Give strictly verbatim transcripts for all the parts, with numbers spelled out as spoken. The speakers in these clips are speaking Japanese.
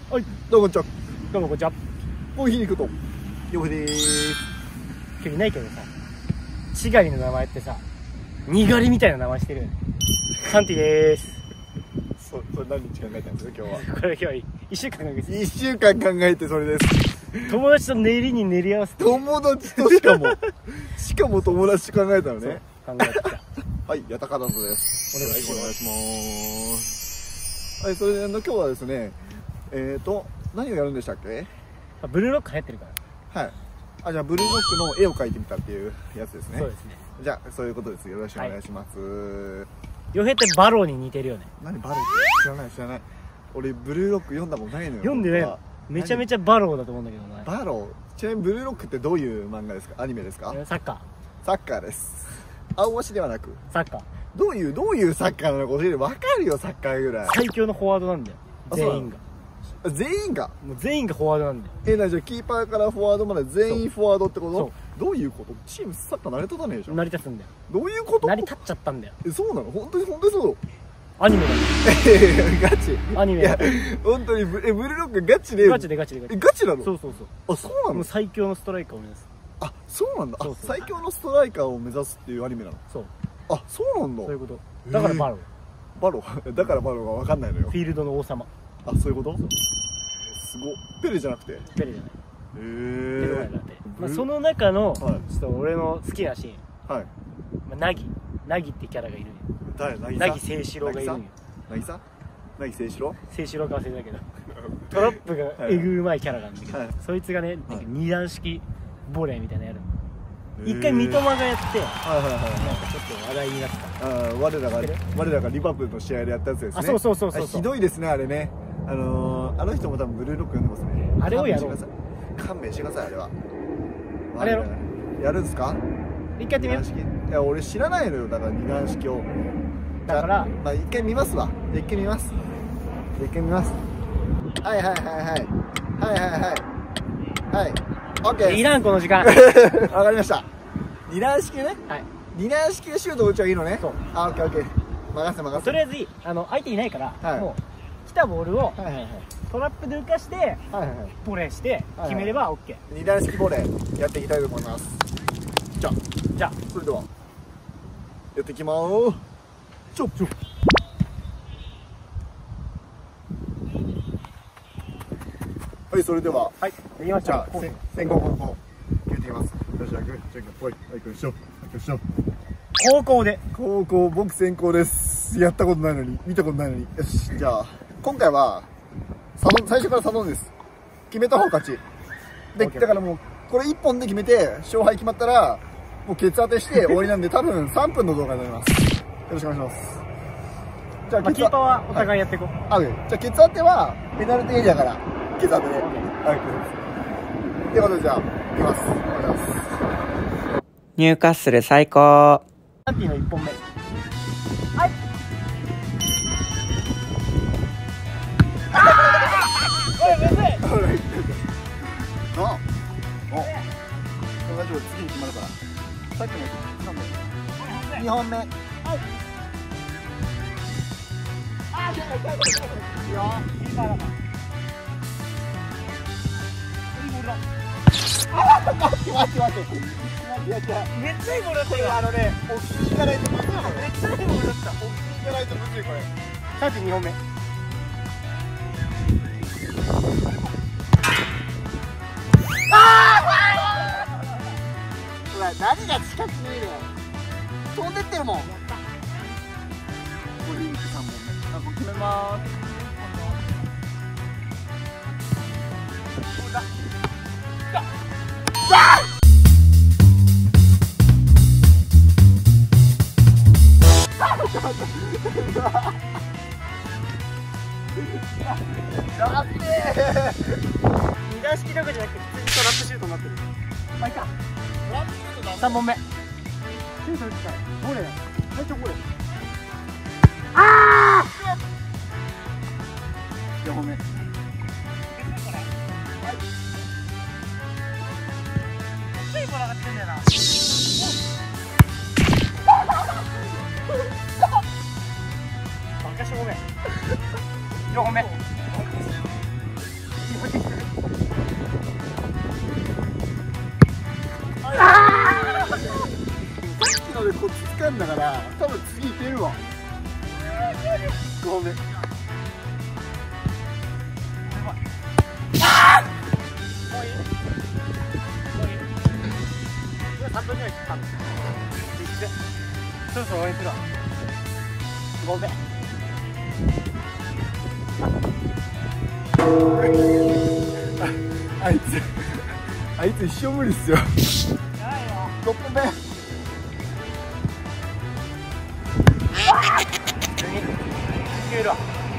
はい、どうもこんにちは。 どうもこんにちは。 コーヒーに行くとよふでーす。 今日いないけどさ、チガリの名前ってさ、にがりみたいな名前してるよね。サンティでーす。 そそれ何日考えたんですか今日は。 これ今日いっしゅうかんかけていっしゅうかん考えてそれです。 友達と練りに練り合わせて友達としかもしかも友達と考えたのね。 考えてきた。 はい、やたかだぞです。 お願いします。 お願いします。はい、それであの今日はですね、えーと何をやるんでしたっけ？ あ、ブルーロック流行ってるかはい。あ、じゃあブルーロックの絵を描いてみたっていうやつですね。 ら。そうですね。 じゃあそういうことです。よろしくお願いします。 ヨヘってバローに似てるよね。 何バローって知らない知らない。俺ブルーロック読んだもんないのよ。 読んでないの？めちゃめちゃバローだと思うんだけどな。 バロー。ちなみにブルーロックってどういう漫画ですか？アニメですか？ サッカー。 サッカーです。青足ではなくサッカー。 どういうどういうサッカーなのか教えて。分かるよサッカーぐらい。 最強のフォワードなんだよ。全員が。 全員がもう全員がフォワードなんだよ。 えなじゃあキーパーからフォワードまで全員フォワードってこそと？どういうこと？チームサッカー成り立たねえじゃん。 成り立つんだよ。 どういうこと？ 成り立っちゃったんだよ。 え、そうなの？本当に本当にそう？ アニメだガチアニメいや本当にブえブルーロックガチでガチでガチでガチえガチなの？ そうそうそう。 あ、そうなの？ もう最強のストライカーを目指す。 あ、そうなんだ。あ、 そうそう最強のストライカーを目指すっていうアニメなの？ そう。 あ、そうなんだ。 そういうこと。だからバロー。 バロだからバロが分かんないのよ。 フィールドの王様。 あ、そういうこと？すごっ。ペレじゃなくて？ ペレじゃない。 へペレじゃなくて。まあそのの中のはいちょっと俺の好きなシーン。 はい。 まあナギ、ナギってキャラがいるんよ。 誰？なぎナギ清志郎がいるんよ。 なぎさ？なぎ清志郎？ 清志郎か忘れたけど。トラップがえぐうまいキャラなんだけどはい、 そいつがね、なんか二段式ボレーみたいなのやるの。 へー一回三笘がやって、 はいはいはい。 なんかちょっと話題になった。 あー我らが知ってる我らがリバプールの試合でやったやつですね。 あ、そうそうそうそうあそう。 ひどいですねあれね。あのー、あの人も多分ブルーロック読んでますね。 あれをやろう。 勘弁してください。勘弁してくださいあれは。 あれやろう。やるんですか？ 一回やってみよう。 二段式。いや俺知らないのよだから二段式を。 だからじゃあまあ一回見ますわ。一回見ます。一回見ます。はいはいはいはいはいはいはいはい。オッケー。 いらんこの時間。 わかりました。二段式ね。 はい。 二段式でシュート打ちゃいいのね。 そう。 あ、オッケーオッケー。任せ任せ。 とりあえずいい。あの相手いないから、 はいもう来たボールをはいはいはい。 トラップで浮かしてはいはいはい。 ボレーして決めれば OK。 二段式ボレーやっていきたいと思います。じゃあ、 じゃあそれではやっていきまーす。ちょちょ。はい、それでははい。できました。 じゃあせ先攻後攻決めていきます。よし、行く、じゃあ行く、ほい、はい、行く、しょ、行く、しょ。 高校で。 高校僕先攻です。やったことないのに、見たことないのに。よし、じゃあ今回はサドン最初からサドンです。決めた方勝ちで、 OK だからもうこれ一本で決めて勝敗決まったらもうケツ当てして終わりなんで多分さんぷんの動画になります。よろしくお願いします。じゃあまあ、キーパーはお互いやっていこう。 あ、じゃあケツ当てはペナルティーエリアからケツ当てで、はい、ということでじゃあいきます。お願いします。 ニューカッスル最高。 サンティのいっぽんめ。はい。おい、むずい。 あ、お、大丈夫、次に決まるから。さっきのやつにほんめ。はい。 あ、いいよ。いいから。いいボールだ。 待って待って待って。いやいや、 めっちゃいいボールだったよ。 あのね、大きいじゃないとむずいの。めめっちゃいいボールだった。 大きいじゃないとむずいこれ。 サンティにほんめ。 ほら、何が近く見えるよ。飛んでってるもん。これリンクさんぼんめ。あ、これ決めまーす。これだ。だ。だ。やっべえ。 二段式とかじゃなくて普通にトラップシュートになってる。まあいいか。 トラップシュートだ。 さんぼんめ。 シュート打ったらボレーだ。最初ボレー。 あよんほんめ。はい。 ついボール上がってんだよな。バカしょうめ。よんほんめ。 なんだから多分次いけるわ。ごめん。 あーもういいもういい今さんぷんぐらい切ったんだ。そろそろ応援するわ。ごめん。 ああいつあいつ一生無理っすよ。ろっぽんめ。 決めるわ。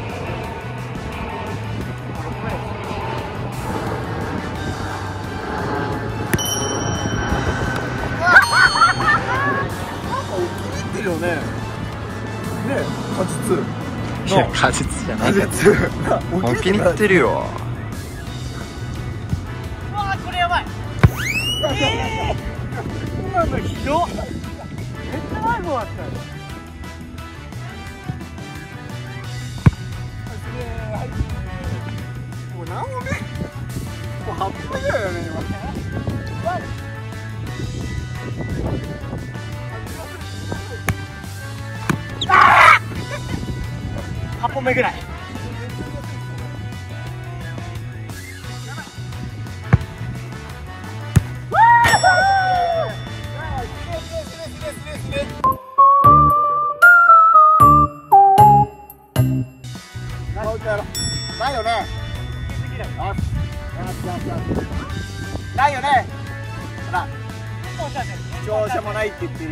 起きてるよね。ねえ、果実。 いや、果実じゃない果実。 本気に言ってるよ。 うわーこれやばい。えー、今のひどっ。めっちゃ前もあったよ。 もう何本目？もうはっぽんぐらいだね今。 はっぽんめぐらい。 ないよね。ないよね。ほら、調子もないって言ってる。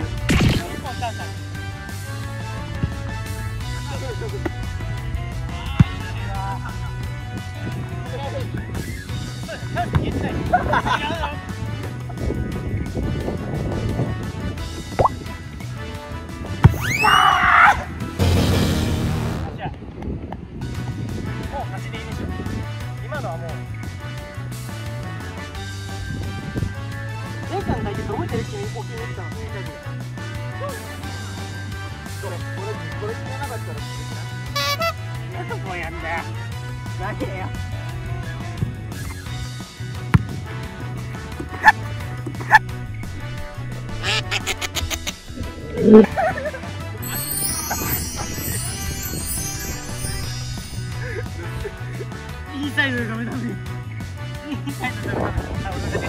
今のはもう前回の対決覚えてる？君大きいの打ったの。 これ、これ、これ決めなかったら。 何とこうやんだよ。何や。いいサイズがめだめ。いいサイズだめだめ。あ、俺だけ。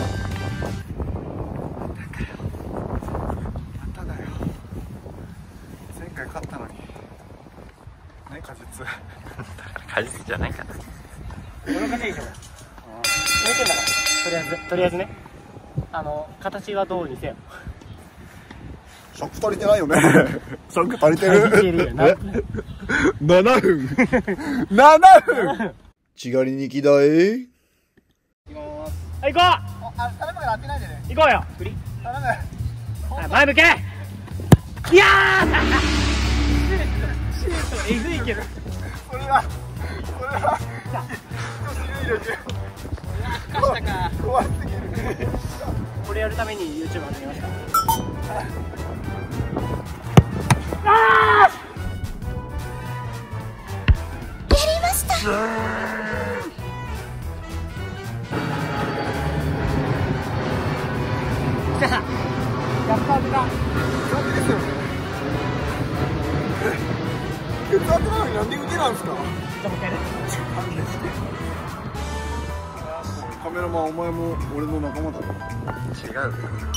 まただよ。前回勝ったのに。ね、果実。 果実じゃないかな。 俺の勝ちでしょ。決めてんだから。とりあえず、とりあえずね。あの、形はどうにせよ。 食足りてないよね。食足りてる。 足りてるよな。 ななふん。ななふん。ちがりにきだい。 行きまーす。はい、行こう。 あ、頼むから当てないでね。 行こうよ。振り。 頼む。 あ、前向け。いやー。シュート、えぐいけど。 それは。それは。ちょっと緩いですよ。 かしたか。 怖すぎる。 これやるために YouTube 始めました。あー。 来た。やっぱ当てた。感じですよね。血圧なのになんで腕なんですか。 じゃあもう一回ね。 カメラマンお前も俺の仲間だろ。 違う。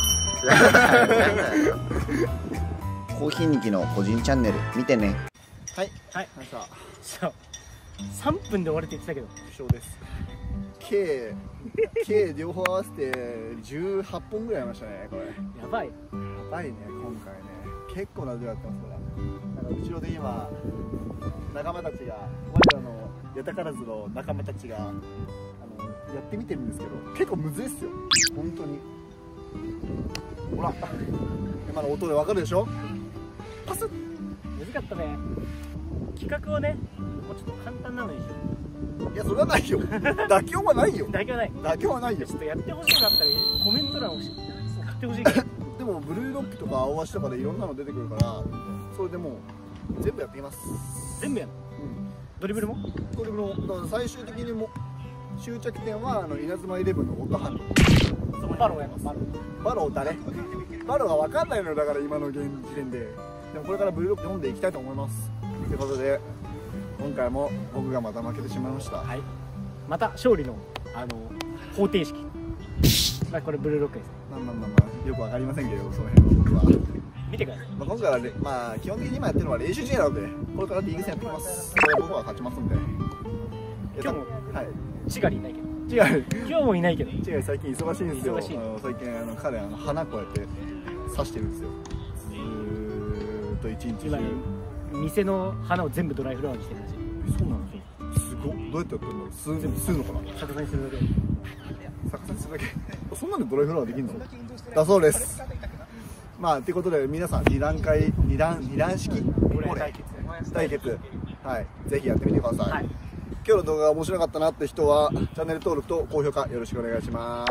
コーヒーにきの個人チャンネル見てね。 はいはい。 ました。 そうさんぷんで終わるって言ってたけど。 不詳です。計計両方合わせてじゅうはっぽんぐらいありましたねこれ。 やばい。 やばいね今回ね。結構な量やってますから。なんか後ろで今仲間たちが我らのヤタカラズの仲間たちがあのやってみてるんですけど結構むずいっすよ本当に。ほら今の音でわかるでしょ。パスッ。 難かったね。企画をね、もうちょっと簡単なのにしよいやそれはないよ。妥協はないよ。 う。だけはない。 妥協はないよ。 ちょっとやってほしいなったらコメント欄をし送ってほしいけど。 でもブルーロックとか青足とかでいろんなの出てくるからそれでもう全部やってきます。 全部やる。 うんドリブルもドリブルもだから最終的にも終着点はあの稲妻イレブンのオートハンド。 バローやろバロー。 バロー誰？バローが分かんないのよ、だから今の現時点で。でもこれからブルーロック読んでいきたいと思います。ということで今回も僕がまた負けてしまいました。 はい。また勝利のあの方程式。まあこれブルーロックですね。 まあまあまあまあよく分かりませんけど、その辺は僕は。 見てください。 まあ今回はね、まあ基本的に今やってるのは練習試合なので、これからリーグ戦やっていきます。これ僕は勝ちますんで。 今日もはいチガリいないけど。 違う今日もいないけど。 違う、最近忙しいんですよ。 忙しいあの最近あの彼あの花こうやって刺してるんですよ。ずーっと一日中。 今ね店の花を全部ドライフラワーにしてるらしい。 そうなんですよ。すごっ。どうやってやってるの？吸う吸うのかな？ 逆さにするだけ。 逆さにするだけ。そんなんでドライフラワーできるの？だそうです。まあってことで皆さん二段階二段二段式これ対決。 対決、はい、ぜひやってみてください。 はい。 今日の動画が面白かったなって人はチャンネル登録と高評価よろしくお願いします。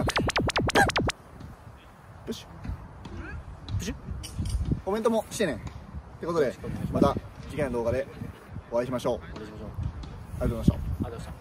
プシュプシュコメントもしてね。ってことでまた次回の動画でお会いしましょう。ありがとうございました。 ありがとうございました。